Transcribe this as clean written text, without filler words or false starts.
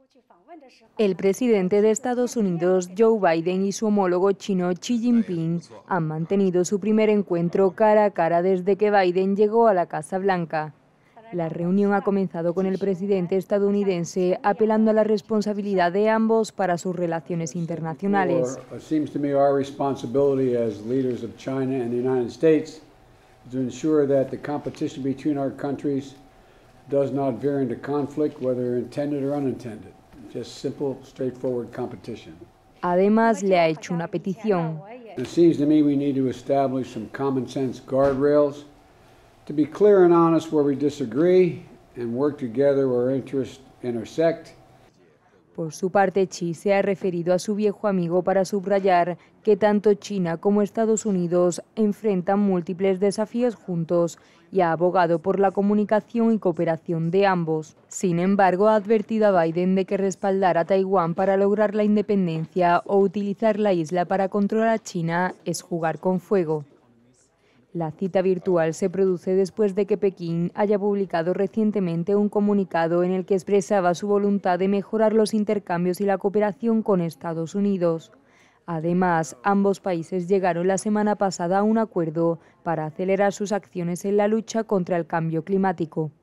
El presidente de Estados Unidos, Joe Biden, y su homólogo chino, Xi Jinping, han mantenido su primer encuentro cara a cara desde que Biden llegó a la Casa Blanca. La reunión ha comenzado con el presidente estadounidense apelando a la responsabilidad de ambos para sus relaciones internacionales. Does not veer into conflict, whether intended or unintended. Just simple, straightforward competition. Además, le ha hecho una petición. It seems to me we need to establish some common sense guardrails to be clear and honest where we disagree and work together where interests intersect. Por su parte, Xi se ha referido a su viejo amigo para subrayar que tanto China como Estados Unidos enfrentan múltiples desafíos juntos y ha abogado por la comunicación y cooperación de ambos. Sin embargo, ha advertido a Biden de que respaldar a Taiwán para lograr la independencia o utilizar la isla para controlar a China es jugar con fuego. La cita virtual se produce después de que Pekín haya publicado recientemente un comunicado en el que expresaba su voluntad de mejorar los intercambios y la cooperación con Estados Unidos. Además, ambos países llegaron la semana pasada a un acuerdo para acelerar sus acciones en la lucha contra el cambio climático.